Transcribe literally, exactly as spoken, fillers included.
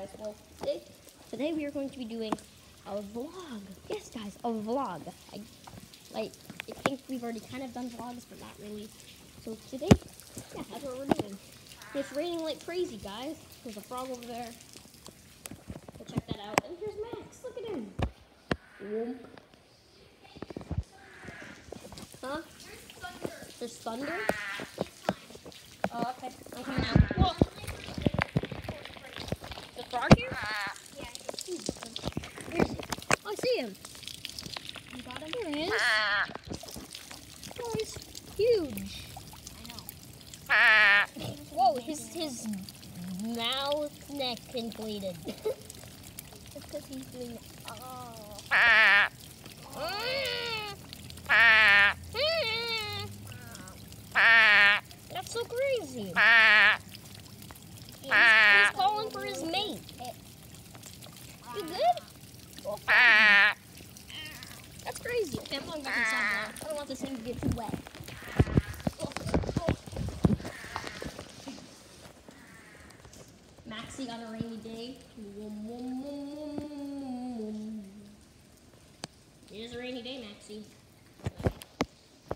guys. Well, today, today we are going to be doing a vlog. Yes, guys, a vlog. I, like, I think we've already kind of done vlogs, but not really. So today, yeah, that's what we're doing. It's raining like crazy, guys. There's a frog over there. Go check that out. And here's Max. Look at him. Whoomp. Huh? There's thunder. Oh, okay. I'm coming out. Whoa. The frog here? Yeah. Where is he? Oh, I see him. You got him? There he is. Oh, he's huge. I know. Whoa, his his mouth neck inflated. It's because he's doing. Oh. That's so crazy. He's, he's calling for his mate. You good? Oh, that's crazy. Okay, I'm going back inside now. I don't want this thing to get too wet. Oh, oh. Maxie on a rainy day. It is a rainy day, Maxie.